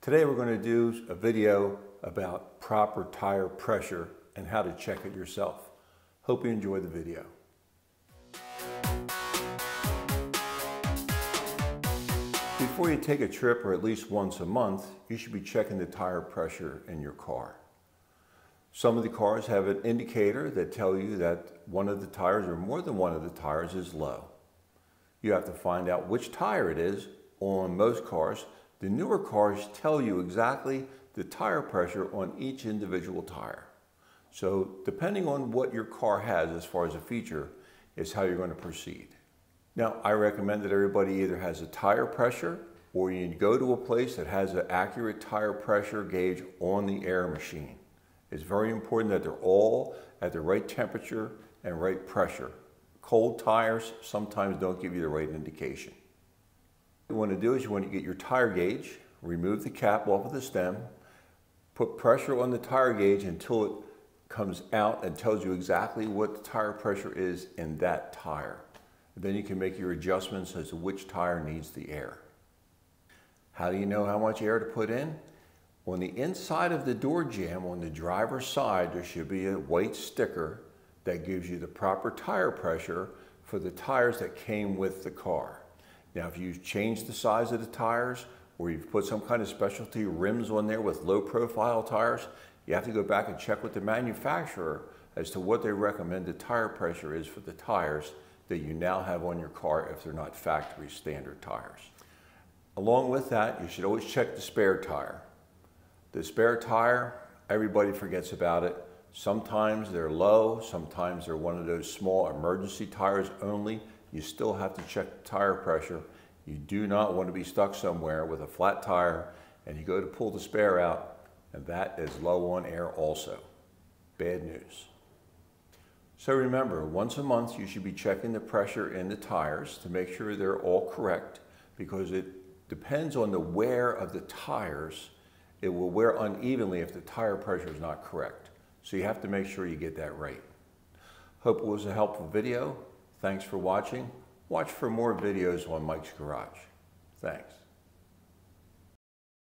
Today we're going to do a video about proper tire pressure and how to check it yourself. Hope you enjoy the video. Before you take a trip, or at least once a month, you should be checking the tire pressure in your car. Some of the cars have an indicator that tell you that one of the tires or more than one of the tires is low. You have to find out which tire it is. On most cars, the newer cars tell you exactly the tire pressure on each individual tire. So depending on what your car has as far as a feature is how you're going to proceed. Now, I recommend that everybody either has a tire pressure or you go to a place that has an accurate tire pressure gauge on the air machine. It's very important that they're all at the right temperature and right pressure. Cold tires sometimes don't give you the right indication. What you want to do is you want to get your tire gauge, remove the cap off of the stem, put pressure on the tire gauge until it comes out and tells you exactly what the tire pressure is in that tire. Then you can make your adjustments as to which tire needs the air. How do you know how much air to put in? On the inside of the door jamb on the driver's side, there should be a white sticker that gives you the proper tire pressure for the tires that came with the car. Now, if you've changed the size of the tires or you've put some kind of specialty rims on there with low profile tires, you have to go back and check with the manufacturer as to what they recommend the tire pressure is for the tires that you now have on your car if they're not factory standard tires. Along with that, you should always check the spare tire. The spare tire, everybody forgets about it. Sometimes they're low, sometimes they're one of those small emergency tires only. You still have to check the tire pressure. You do not want to be stuck somewhere with a flat tire and you go to pull the spare out and that is low on air also. Bad news. So remember, once a month you should be checking the pressure in the tires to make sure they're all correct, because it depends on the wear of the tires. It will wear unevenly if the tire pressure is not correct. So you have to make sure you get that right. Hope it was a helpful video. Thanks for watching. Watch for more videos on Mike's Garage. Thanks.